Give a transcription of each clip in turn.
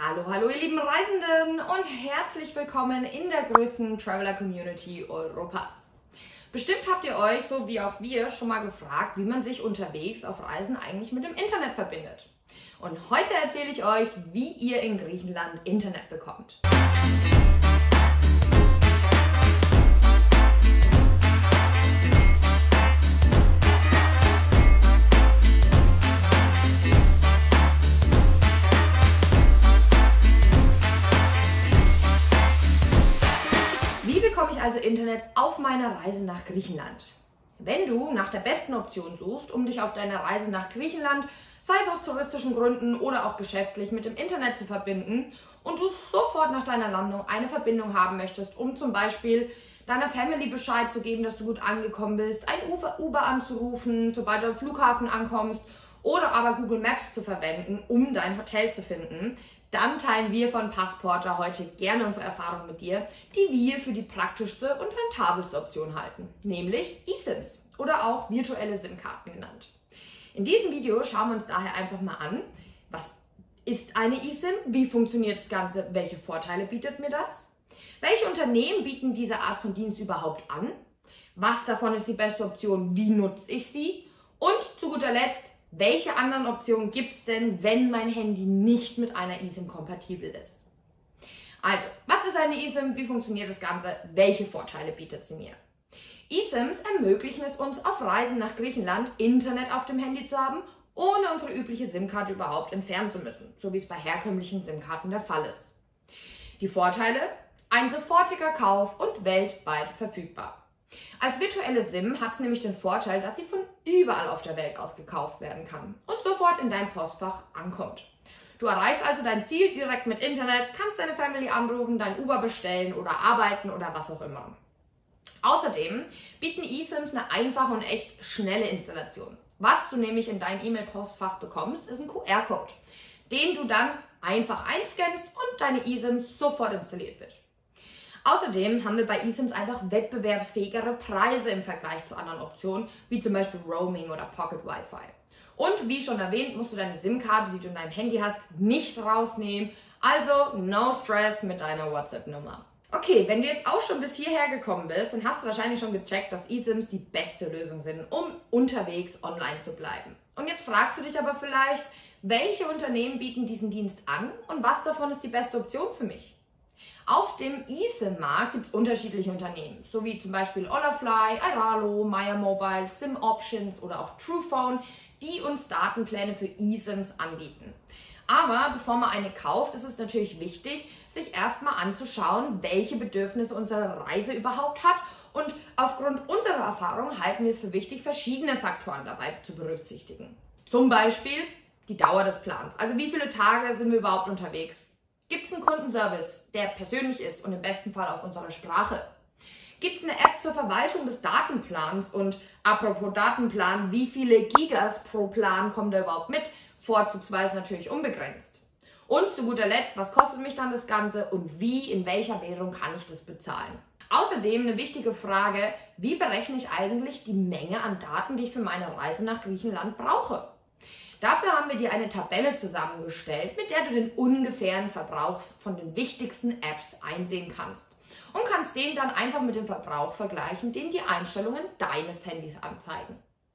Hallo, hallo ihr lieben Reisenden und herzlich willkommen in der größten Traveler-Community Europas. Bestimmt habt ihr euch, so wie auch wir, schon mal gefragt, wie man sich unterwegs auf Reisen eigentlich mit dem Internet verbindet. Und heute erzähle ich euch, wie ihr in Griechenland Internet bekommt. Also Internet auf meiner Reise nach Griechenland. Wenn du nach der besten Option suchst, um dich auf deiner Reise nach Griechenland, sei es aus touristischen Gründen oder auch geschäftlich, mit dem Internet zu verbinden und du sofort nach deiner Landung eine Verbindung haben möchtest, um zum Beispiel deiner Family Bescheid zu geben, dass du gut angekommen bist, ein Uber anzurufen, sobald du am Flughafen ankommst, oder aber Google Maps zu verwenden, um dein Hotel zu finden, dann teilen wir von Passporter heute gerne unsere Erfahrung mit dir, die wir für die praktischste und rentabelste Option halten, nämlich eSIMs oder auch virtuelle SIM-Karten genannt. In diesem Video schauen wir uns daher einfach mal an, was ist eine eSIM, wie funktioniert das Ganze, welche Vorteile bietet mir das, welche Unternehmen bieten diese Art von Dienst überhaupt an, was davon ist die beste Option, wie nutze ich sie und zu guter Letzt, welche anderen Optionen gibt es denn, wenn mein Handy nicht mit einer eSIM kompatibel ist? Also, was ist eine eSIM? Wie funktioniert das Ganze? Welche Vorteile bietet sie mir? eSIMs ermöglichen es uns, auf Reisen nach Griechenland Internet auf dem Handy zu haben, ohne unsere übliche SIM-Karte überhaupt entfernen zu müssen, so wie es bei herkömmlichen SIM-Karten der Fall ist. Die Vorteile? Ein sofortiger Kauf und weltweit verfügbar. Als virtuelle SIM hat es nämlich den Vorteil, dass sie von überall auf der Welt aus gekauft werden kann und sofort in dein Postfach ankommt. Du erreichst also dein Ziel direkt mit Internet, kannst deine Family anrufen, dein Uber bestellen oder arbeiten oder was auch immer. Außerdem bieten eSIMs eine einfache und echt schnelle Installation. Was du nämlich in dein E-Mail-Postfach bekommst, ist ein QR-Code, den du dann einfach einscannst und deine eSIM sofort installiert wird. Außerdem haben wir bei eSIMs einfach wettbewerbsfähigere Preise im Vergleich zu anderen Optionen, wie zum Beispiel Roaming oder Pocket Wi-Fi. Und wie schon erwähnt, musst du deine SIM-Karte, die du in deinem Handy hast, nicht rausnehmen. Also no stress mit deiner WhatsApp-Nummer. Okay, wenn du jetzt auch schon bis hierher gekommen bist, dann hast du wahrscheinlich schon gecheckt, dass eSIMs die beste Lösung sind, um unterwegs online zu bleiben. Und jetzt fragst du dich aber vielleicht, welche Unternehmen bieten diesen Dienst an und was davon ist die beste Option für mich? Auf dem eSIM-Markt gibt es unterschiedliche Unternehmen, so wie zum Beispiel Olafly, Airalo, Maya Mobile, SIM Options oder auch Truephone, die uns Datenpläne für eSIMs anbieten. Aber bevor man eine kauft, ist es natürlich wichtig, sich erstmal anzuschauen, welche Bedürfnisse unsere Reise überhaupt hat. Und aufgrund unserer Erfahrung halten wir es für wichtig, verschiedene Faktoren dabei zu berücksichtigen. Zum Beispiel die Dauer des Plans, also wie viele Tage sind wir überhaupt unterwegs. Gibt es einen Kundenservice, der persönlich ist und im besten Fall auf unserer Sprache? Gibt es eine App zur Verwaltung des Datenplans? Und apropos Datenplan, wie viele Gigas pro Plan kommen da überhaupt mit? Vorzugsweise natürlich unbegrenzt. Und zu guter Letzt, was kostet mich dann das Ganze und wie, in welcher Währung kann ich das bezahlen? Außerdem eine wichtige Frage, wie berechne ich eigentlich die Menge an Daten, die ich für meine Reise nach Griechenland brauche? Dafür haben wir dir eine Tabelle zusammengestellt, mit der du den ungefähren Verbrauch von den wichtigsten Apps einsehen kannst und kannst den dann einfach mit dem Verbrauch vergleichen, den die Einstellungen deines Handys anzeigen.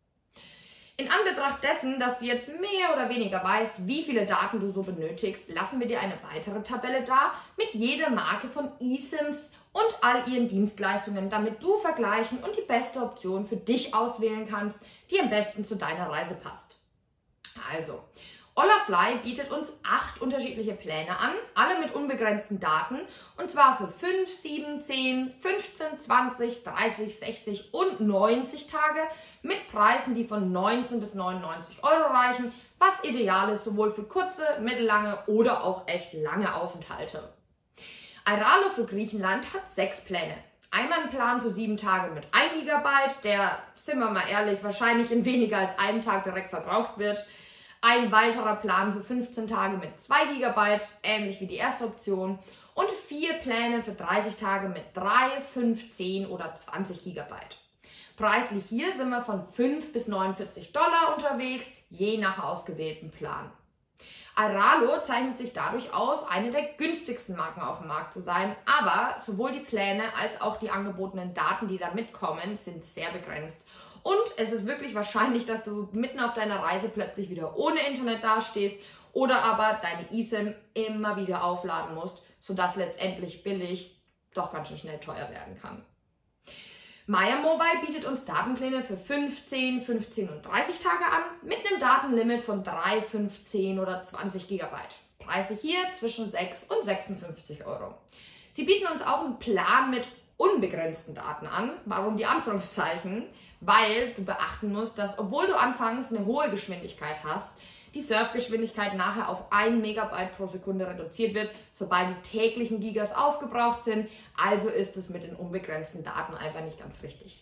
In Anbetracht dessen, dass du jetzt mehr oder weniger weißt, wie viele Daten du so benötigst, lassen wir dir eine weitere Tabelle da mit jeder Marke von eSIMs und all ihren Dienstleistungen, damit du vergleichen und die beste Option für dich auswählen kannst, die am besten zu deiner Reise passt. Also, Olafly bietet uns 8 unterschiedliche Pläne an, alle mit unbegrenzten Daten, und zwar für 5, 7, 10, 15, 20, 30, 60 und 90 Tage mit Preisen, die von 19 bis 99 Euro reichen, was ideal ist sowohl für kurze, mittellange oder auch echt lange Aufenthalte. Airalo für Griechenland hat 6 Pläne. Einmal ein Plan für 7 Tage mit 1 GB, der, sind wir mal ehrlich, wahrscheinlich in weniger als einem Tag direkt verbraucht wird. Ein weiterer Plan für 15 Tage mit 2 GB, ähnlich wie die erste Option. Und 4 Pläne für 30 Tage mit 3, 5, 10 oder 20 GB. Preislich hier sind wir von 5 bis 49 $ unterwegs, je nach ausgewählten Plan. Airalo zeichnet sich dadurch aus, eine der günstigsten Marken auf dem Markt zu sein, aber sowohl die Pläne als auch die angebotenen Daten, die da mitkommen, sind sehr begrenzt. Und es ist wirklich wahrscheinlich, dass du mitten auf deiner Reise plötzlich wieder ohne Internet dastehst oder aber deine eSIM immer wieder aufladen musst, sodass letztendlich billig doch ganz schön schnell teuer werden kann. Maya Mobile bietet uns Datenpläne für 15, 15 und 30 Tage an, mit einem Datenlimit von 3, 15 oder 20 GB. Preise hier zwischen 6 und 56 Euro. Sie bieten uns auch einen Plan mit unbegrenzten Daten an. Warum die Anführungszeichen? Weil du beachten musst, dass obwohl du anfangs eine hohe Geschwindigkeit hast, die Surfgeschwindigkeit nachher auf 1 Megabyte pro Sekunde reduziert wird, sobald die täglichen Gigas aufgebraucht sind. Also ist es mit den unbegrenzten Daten einfach nicht ganz richtig.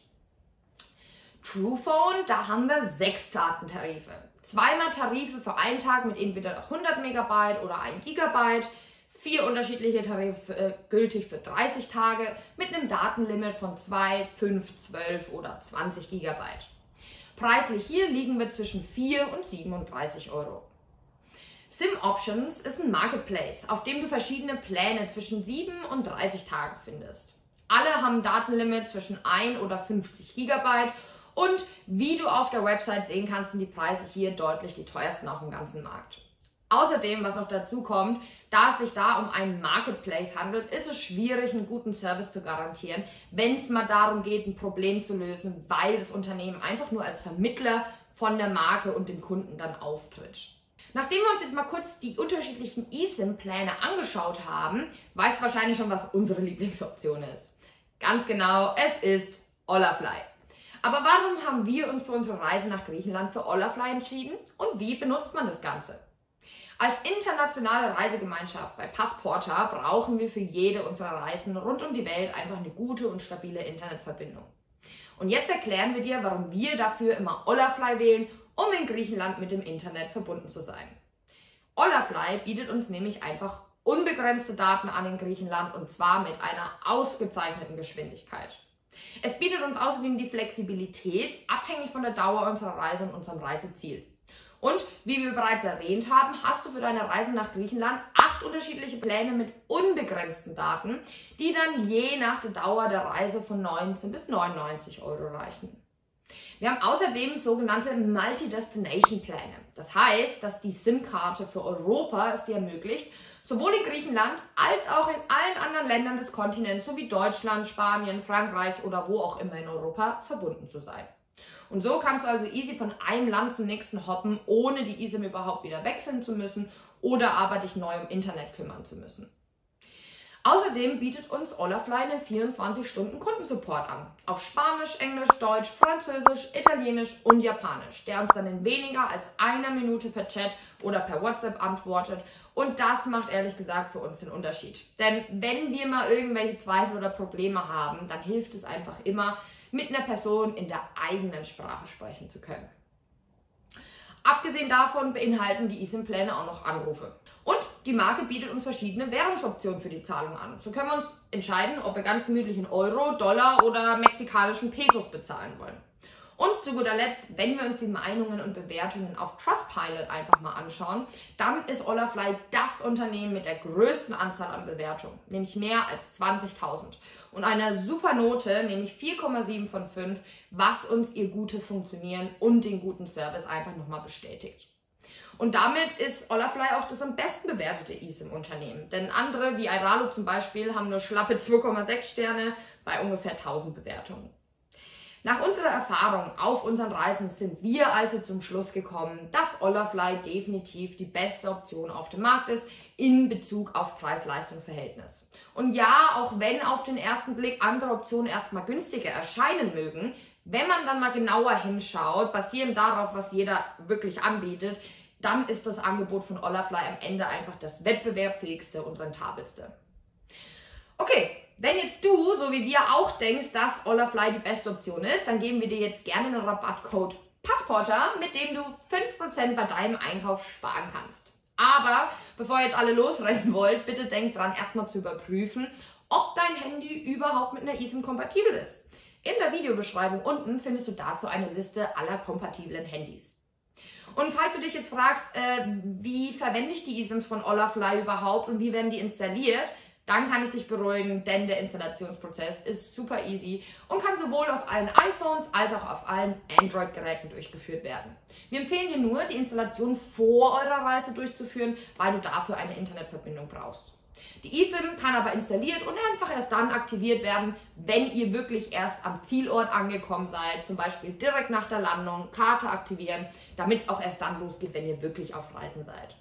Truephone, da haben wir 6 Datentarife. Zweimal Tarife für einen Tag mit entweder 100 Megabyte oder 1 Gigabyte. 4 unterschiedliche Tarife gültig für 30 Tage mit einem Datenlimit von 2, 5, 12 oder 20 Gigabyte. Preislich hier liegen wir zwischen 4 und 37 Euro. Sim Options ist ein Marketplace, auf dem du verschiedene Pläne zwischen 7 und 30 Tagen findest. Alle haben ein Datenlimit zwischen 1 oder 50 GB und wie du auf der Website sehen kannst, sind die Preise hier deutlich die teuersten auf dem ganzen Markt. Außerdem, was noch dazu kommt, da es sich da um einen Marketplace handelt, ist es schwierig, einen guten Service zu garantieren, wenn es mal darum geht, ein Problem zu lösen, weil das Unternehmen einfach nur als Vermittler von der Marke und dem Kunden dann auftritt. Nachdem wir uns jetzt mal kurz die unterschiedlichen eSIM-Pläne angeschaut haben, weißt du wahrscheinlich schon, was unsere Lieblingsoption ist. Ganz genau, es ist Olafly. Aber warum haben wir uns für unsere Reise nach Griechenland für Olafly entschieden und wie benutzt man das Ganze? Als internationale Reisegemeinschaft bei Passporter brauchen wir für jede unserer Reisen rund um die Welt einfach eine gute und stabile Internetverbindung. Und jetzt erklären wir dir, warum wir dafür immer Olafly wählen, um in Griechenland mit dem Internet verbunden zu sein. Olafly bietet uns nämlich einfach unbegrenzte Daten an in Griechenland und zwar mit einer ausgezeichneten Geschwindigkeit. Es bietet uns außerdem die Flexibilität, abhängig von der Dauer unserer Reise und unserem Reiseziel. Und wie wir bereits erwähnt haben, hast du für deine Reise nach Griechenland 8 unterschiedliche Pläne mit unbegrenzten Daten, die dann je nach der Dauer der Reise von 19 bis 99 Euro reichen. Wir haben außerdem sogenannte Multi-Destination-Pläne. Das heißt, dass die SIM-Karte für Europa es dir ermöglicht, sowohl in Griechenland als auch in allen anderen Ländern des Kontinents, sowie Deutschland, Spanien, Frankreich oder wo auch immer in Europa, verbunden zu sein. Und so kannst du also easy von einem Land zum nächsten hoppen, ohne die eSIM überhaupt wieder wechseln zu müssen oder aber dich neu um Internet kümmern zu müssen. Außerdem bietet uns Olafly einen 24-Stunden-Kundensupport an. Auf Spanisch, Englisch, Deutsch, Französisch, Italienisch und Japanisch, der uns dann in weniger als einer Minute per Chat oder per WhatsApp antwortet. Und das macht ehrlich gesagt für uns den Unterschied. Denn wenn wir mal irgendwelche Zweifel oder Probleme haben, dann hilft es einfach immer, mit einer Person in der eigenen Sprache sprechen zu können. Abgesehen davon beinhalten die eSIM-Pläne auch noch Anrufe. Und die Marke bietet uns verschiedene Währungsoptionen für die Zahlung an. So können wir uns entscheiden, ob wir ganz gemütlich in Euro, Dollar oder mexikanischen Pesos bezahlen wollen. Und zu guter Letzt, wenn wir uns die Meinungen und Bewertungen auf Trustpilot einfach mal anschauen, dann ist Olafly das Unternehmen mit der größten Anzahl an Bewertungen, nämlich mehr als 20.000. Und einer super Note, nämlich 4,7 von 5, was uns ihr gutes Funktionieren und den guten Service einfach nochmal bestätigt. Und damit ist Olafly auch das am besten bewertete eSIM-Unternehmen. Denn andere, wie Airalo zum Beispiel, haben nur schlappe 2,6 Sterne bei ungefähr 1000 Bewertungen. Nach unserer Erfahrung auf unseren Reisen sind wir also zum Schluss gekommen, dass Olafly definitiv die beste Option auf dem Markt ist in Bezug auf Preis-Leistungs-Verhältnis. Und ja, auch wenn auf den ersten Blick andere Optionen erstmal günstiger erscheinen mögen, wenn man dann mal genauer hinschaut, basierend darauf, was jeder wirklich anbietet, dann ist das Angebot von Olafly am Ende einfach das wettbewerbsfähigste und rentabelste. Okay, wenn jetzt du, so wie wir auch denkst, dass Olafly die beste Option ist, dann geben wir dir jetzt gerne einen Rabattcode Passporter, mit dem du 5% bei deinem Einkauf sparen kannst. Aber bevor ihr jetzt alle losrennen wollt, bitte denkt dran, erstmal zu überprüfen, ob dein Handy überhaupt mit einer eSIM kompatibel ist. In der Videobeschreibung unten findest du dazu eine Liste aller kompatiblen Handys. Und falls du dich jetzt fragst, wie verwende ich die eSIMs von Olafly überhaupt und wie werden die installiert, dann kann ich dich beruhigen, denn der Installationsprozess ist super easy und kann sowohl auf allen iPhones als auch auf allen Android-Geräten durchgeführt werden. Wir empfehlen dir nur, die Installation vor eurer Reise durchzuführen, weil du dafür eine Internetverbindung brauchst. Die eSIM kann aber installiert und einfach erst dann aktiviert werden, wenn ihr wirklich erst am Zielort angekommen seid, zum Beispiel direkt nach der Landung, Karte aktivieren, damit es auch erst dann losgeht, wenn ihr wirklich auf Reisen seid.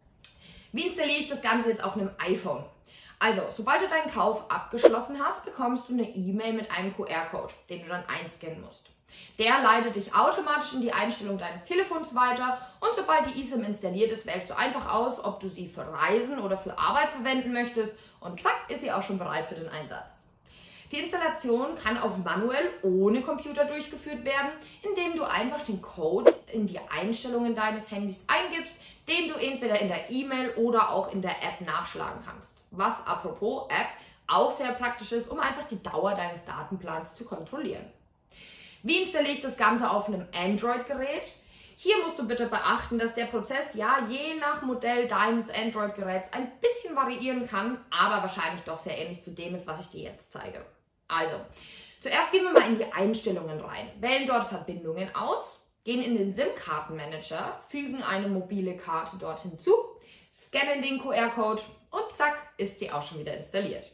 Wie installiere ich das Ganze jetzt auf einem iPhone? Also, sobald du deinen Kauf abgeschlossen hast, bekommst du eine E-Mail mit einem QR-Code, den du dann einscannen musst. Der leitet dich automatisch in die Einstellung deines Telefons weiter und sobald die eSIM installiert ist, wählst du einfach aus, ob du sie für Reisen oder für Arbeit verwenden möchtest und zack, ist sie auch schon bereit für den Einsatz. Die Installation kann auch manuell ohne Computer durchgeführt werden, indem du einfach den Code in die Einstellungen deines Handys eingibst, den du entweder in der E-Mail oder auch in der App nachschlagen kannst. Was apropos App auch sehr praktisch ist, um einfach die Dauer deines Datenplans zu kontrollieren. Wie installiere ich das Ganze auf einem Android-Gerät? Hier musst du bitte beachten, dass der Prozess ja je nach Modell deines Android-Geräts ein bisschen variieren kann, aber wahrscheinlich doch sehr ähnlich zu dem ist, was ich dir jetzt zeige. Also, zuerst gehen wir mal in die Einstellungen rein, wählen dort Verbindungen aus, gehen in den SIM-Kartenmanager, fügen eine mobile Karte dort hinzu, scannen den QR-Code und zack, ist sie auch schon wieder installiert.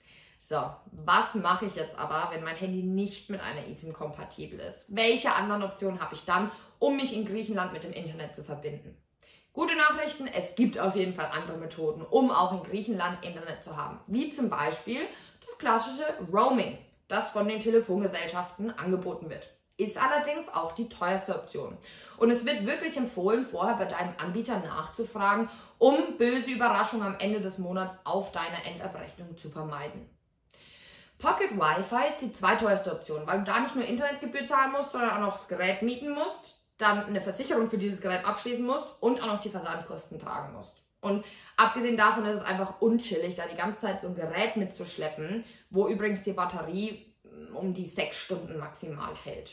So, was mache ich jetzt aber, wenn mein Handy nicht mit einer eSIM kompatibel ist? Welche anderen Optionen habe ich dann, um mich in Griechenland mit dem Internet zu verbinden? Gute Nachrichten, es gibt auf jeden Fall andere Methoden, um auch in Griechenland Internet zu haben. Wie zum Beispiel das klassische Roaming, das von den Telefongesellschaften angeboten wird. Ist allerdings auch die teuerste Option. Und es wird wirklich empfohlen, vorher bei deinem Anbieter nachzufragen, um böse Überraschungen am Ende des Monats auf deiner Endabrechnung zu vermeiden. Pocket Wi-Fi ist die zweiteuerste Option, weil du da nicht nur Internetgebühr zahlen musst, sondern auch noch das Gerät mieten musst, dann eine Versicherung für dieses Gerät abschließen musst und auch noch die Versandkosten tragen musst. Und abgesehen davon ist es einfach unchillig, da die ganze Zeit so ein Gerät mitzuschleppen, wo übrigens die Batterie um die 6 Stunden maximal hält.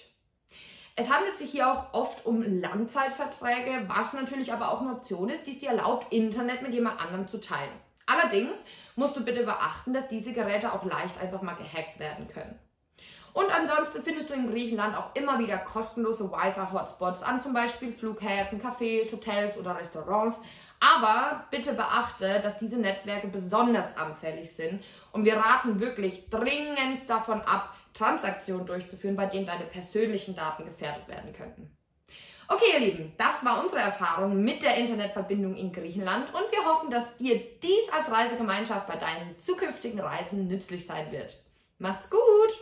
Es handelt sich hier auch oft um Langzeitverträge, was natürlich aber auch eine Option ist, die es dir erlaubt, Internet mit jemand anderem zu teilen. Allerdings musst du bitte beachten, dass diese Geräte auch leicht einfach mal gehackt werden können. Und ansonsten findest du in Griechenland auch immer wieder kostenlose Wi-Fi-Hotspots an zum Beispiel Flughäfen, Cafés, Hotels oder Restaurants. Aber bitte beachte, dass diese Netzwerke besonders anfällig sind und wir raten wirklich dringendst davon ab, Transaktionen durchzuführen, bei denen deine persönlichen Daten gefährdet werden könnten. Okay, ihr Lieben, das war unsere Erfahrung mit der Internetverbindung in Griechenland und wir hoffen, dass dir dies als Reisegemeinschaft bei deinen zukünftigen Reisen nützlich sein wird. Macht's gut!